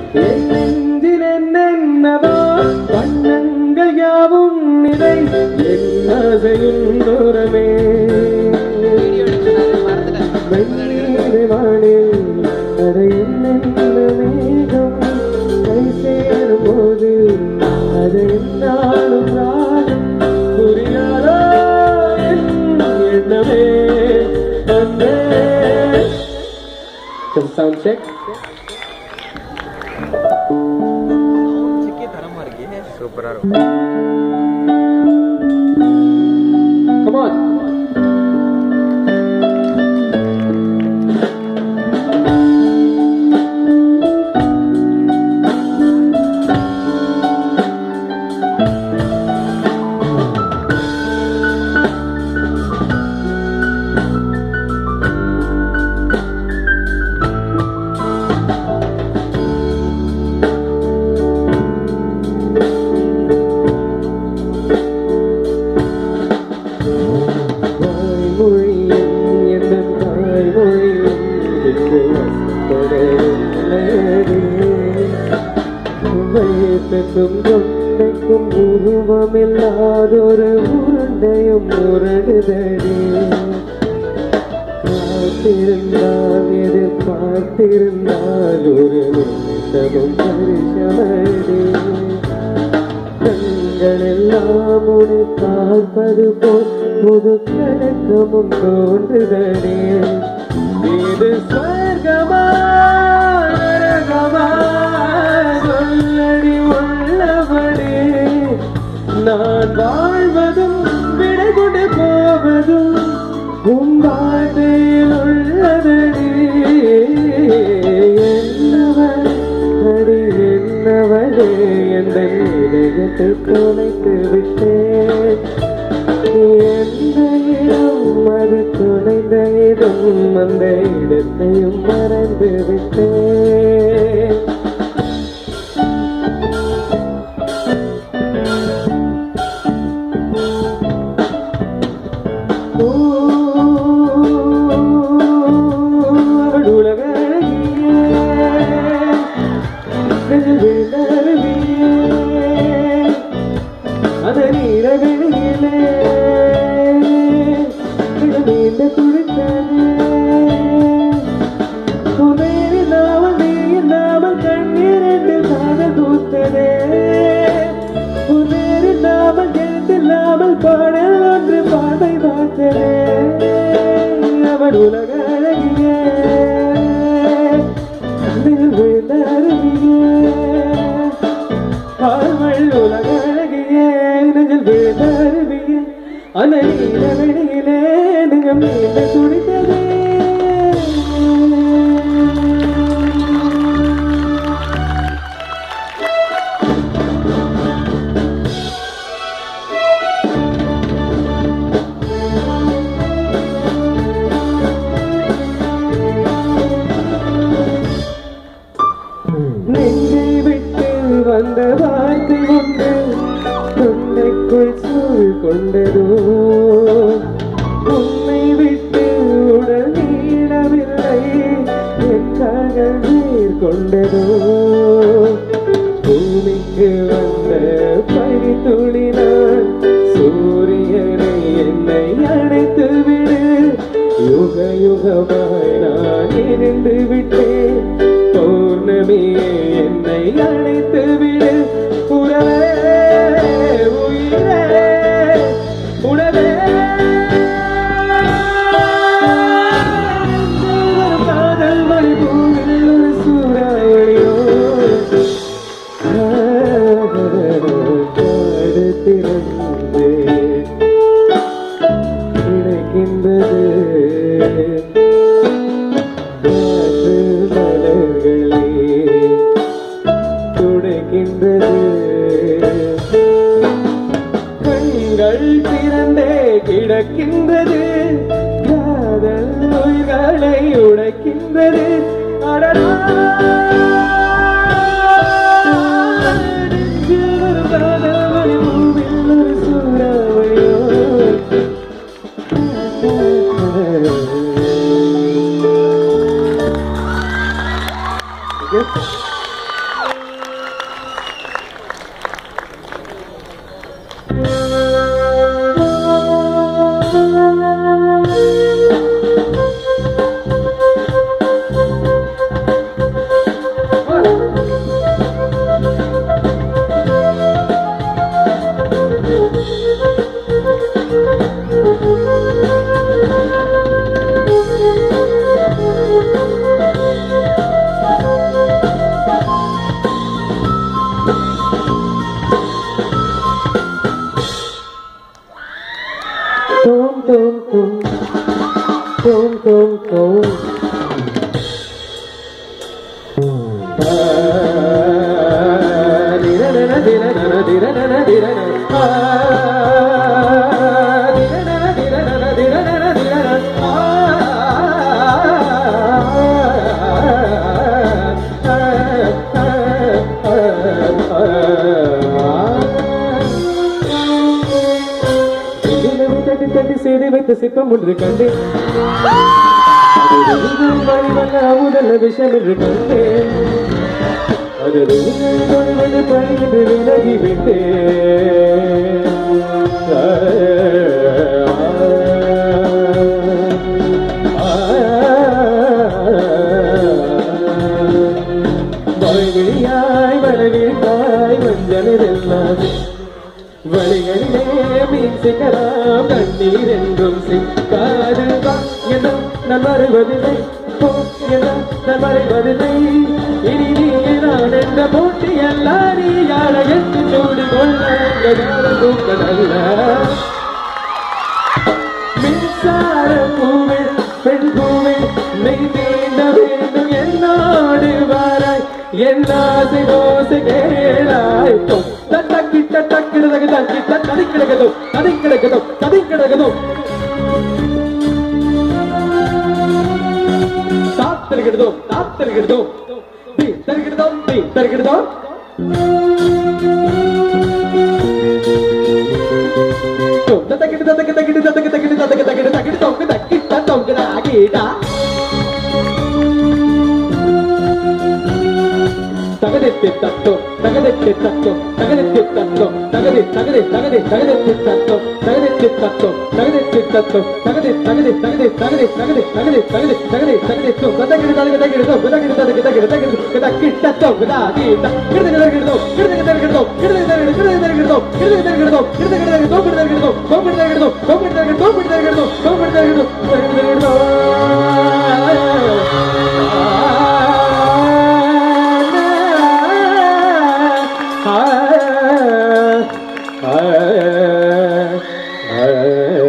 என் நெஞ்சில் என்னென்னவோ வண்ணங்கள் யாவும் நிறை என் ஆசையின் தூரமே வானில் அதை என்னென்ன மேகம் கை சேரும் போது அதை என்னாலும் ராகம் புரியாதோ என்னவே அந்த சவுண்ட் செக் சூப்பரா இருக்கும். Come on. கொண்டைக்கும் உருவமில்லாதொரு உருண்டையும் உருடுதடி காத்திருந்தால் எதிர்பார்த்திருந்தால் ஒரு நிமிஷமும் பரிசமடி கண்கள் எல்லாம் உன்னை பார்ப்பது போல் புது கணக்கமும் தோன்றுதடி இது ஸ்வர்கமா நரகமா சொல்லடி உள்ளபடி நான் வாழ்வதும் விடை கொண்டு போவதும் உன் வாழ்வில் உள்ளதடி என்னவள் அடி என்னவளே எந்த இதயத்தை துணைத்து விட்டேன் எந்த இடம் அது துணைந்த இடம் அந்த இடத்தையும் மறந்து விட்டேன் பாடல் ஒன்று பாதை பார்த்ததே அவள் உலக அழகியே அவள் உலக அழகியே நெஞ்சில் விழுந்த அருவியே அந்த நீல வெளியிலே நெஞ்சம் நீண்ட துடித்ததே நெஞ்சை விட்டு வந்த வார்த்தை ஒன்று தொண்டைக்குள் சூழ் கொண்டதோ உன்னை விட்டு உடல் நீளவில்லை எக்காக நீர் கொண்டதோ பூமிக்கு வந்த பனி துளினான் சூரியனை என்னை அணைத்து விடு யுக யுகமாய் நான் இருந்து விட்டேன் பௌர்ணமியே என்னை அழைத்து விடு உறவே உயிரே உணவே காதல் மழை பூவில் ஒரு சூறாவளியோ காடு திறந்து கிடைக்கின்றது கண்கள் திறந்தே கிடக்கின்றது காதல் உயிர்களை உடைக்கின்றது அடடா பூவில் ஒரு சூறாவளியோ செய்து வைத்த சிற்பம் ஒன்று கண்டேன் முதல்ல விஷம் என்று கண்டேன் அது பழிந்து விலகிவிட்டேன் வழியாய் வரவேற்பாய் மஞ்சளெல்லாம் வழிகளிலே மீன் சிக்கலாம் கண்ணீர் என்றும் சிக்காது எல்லாம் நான் வருவதில்லை போ எல்லாம் நான் மறைவதில்லை இனி நீ நான் என்ற போட்டி எல்லாம் நீ யார என்று சூடு கொள்ள தூக்கடல்ல மின்சார பூவே பெண் பூவே நெய் தீண்ட வேண்டும் என்னோடு வாராய் என் ஆசை தோசை கேளாய் தகதெத்து தத்தம் தகதெத்து தத்தம் தகதெத்து தத்தம் தகதே தகதே தகதே தகதெத்து தத்தம் தகதெத்து தத்தம் தகதெத்து தத்தம் தகதே தகதே தகதே தகதே தகதே தகதே தகதே தகதே தகதே தோ கதகிடு தகதே தகதே தோ கதகிடு தகதே தகதே தகதே கதகிடு தத்தம் கதாதி கிருதே தகதே தோ கிருதே தகதே தோ கிருதே தகதே கிருதே தகதே தோ கிருதே தகதே தோ கிருதே தகதே தோ கிருதே தகதே தோ கிருதே தகதே தோ கிருதே தகதே தோ கிருதே தகதே தோ கிருதே தகதே தோ கிருதே தகதே தோ I